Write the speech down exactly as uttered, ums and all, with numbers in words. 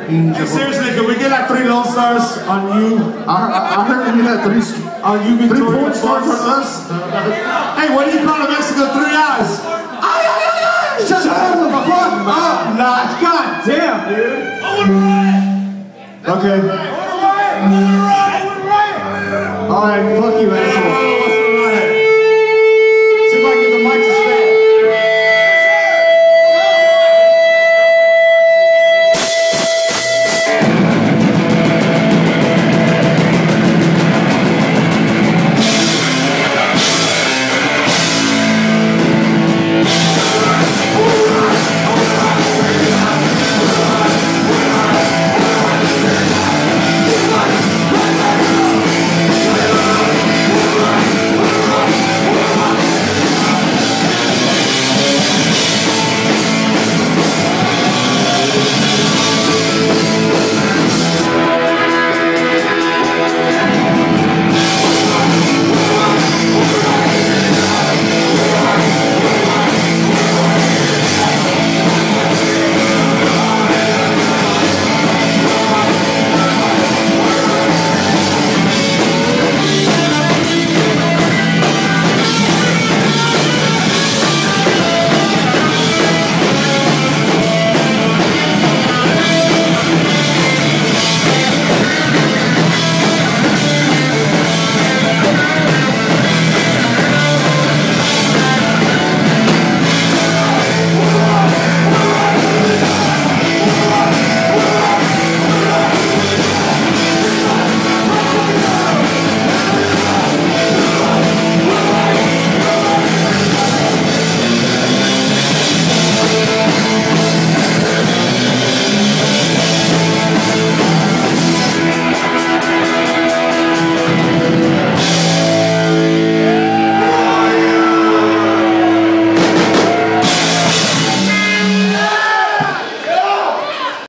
Hey, seriously, can we get like three lone stars on you? I, I, I heard you had three, on you, Victoria. three porn stars on us. Hey, what do you call a Mexican three eyes? Ay, ay, ay, ay! Shut up, what the fuck? Oh, nah, god damn, dude. I wanna riot! Okay. I wanna riot! I wanna riot! Alright, fuck you, man.